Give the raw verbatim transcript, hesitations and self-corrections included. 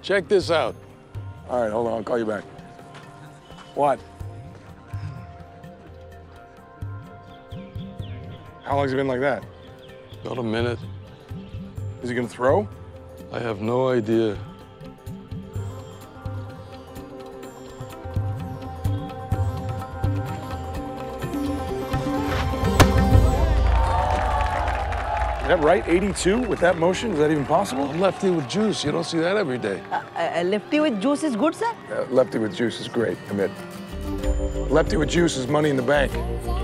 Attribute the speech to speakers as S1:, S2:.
S1: Check this out.
S2: All right, hold on, I'll call you back. What? How long's it been like that?
S1: About a minute.
S2: Is he gonna throw?
S1: I have no idea.
S2: Is that right, eighty-two with that motion? Is that even possible?
S1: I'm lefty with juice. You don't see that every day.
S3: Uh, uh, lefty with juice is good, sir?
S2: Uh, lefty with juice is great, admit. Lefty with juice is money in the bank.